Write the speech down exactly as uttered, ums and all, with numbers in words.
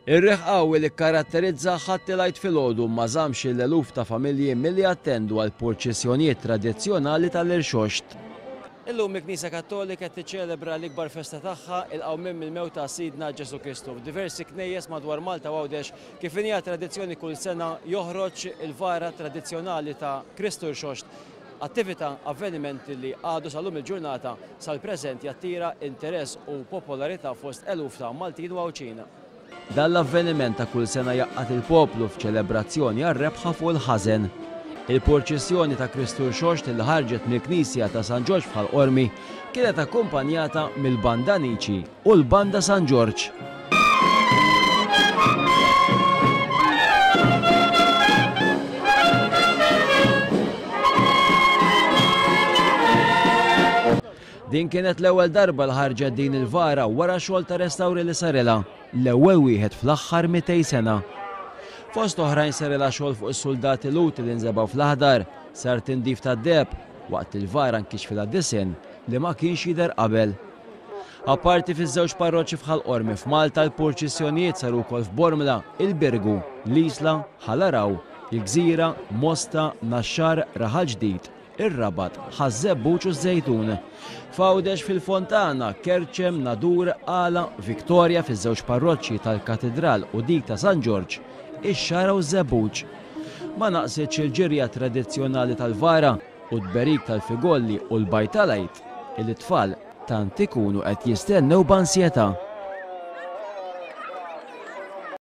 Ir-reħ qawwi li kkaratterizza ħadd-ilgħid filgħodu ma żammx l-eluf ta' familji milli attendu għal purċissjonijiet tradizzjonali tal-Irxoxt. Illum il-Knisja Kattolika qed tiċċelebra l-ikbar festa tagħha il-qawmien mill-mewt ta' Sidna Ġesu Kristu. Diversi knejjes madwar Malta u Għawdex kif inhi tradizzjoni kull sena joħroġ il-vara tradizzjonali ta' Kristu Irxoxt. Attività, avvenimenti li għadu sal-lum il-ġurnata sal-preżent jattira interess u popolarità fost eluf ta' Maltin u Għawċina. Dan l-avveniment ta' kull sena jaqqat il-poplu f'ċelebrazzjoni għar-rebħa fuq il-ħażen. Il-purċissjoni ta' Kristu Irxoxt li ħarġet mill-Knisja ta' San Ġorġ bħal-Qormi kienet akkumpanjata mill-Banda Niċi u l-Banda San Ġorġ. Din kienet l-ewwel darba l ħarġet din il-vara wara xogħol ta' restawri li sarilha, l-ewwel wieħed fl-aħħar mitej sena. Fost oħrajn sarilha xogħol fuq is-soldati Luti li nżebgħu fl-aħdar, sar tindif tad-deheb waqt il-vara nkixfilha disinn li ma kienx jidher qabel. Apparti fiż-żewġ parroċċi f'Ħal-Qormi f'Malta l-purċissjonijiet saru wkoll f'Bormla, il-Birgu, l-Isla, Ħalaraw, il-Gżira, Mosta, Naxxar, Raħal Ġdid, ir-Rabat, Ħażebbuġ u Żejtun. F'Għawdex fil-Fontana, Kerċem, Nadur, Għala, Viktorja fiż-żewġ parroċċji tal-Katedral u dik ta' San Ġorġ, ix-Xara u Żebbuġ. Ma naqsitx il-ġirja tradizzjonali tal-vara u d-berik tal-figolli u l-bajtalajt il-tfal tant ikunu qed jistennew b'ansjetà.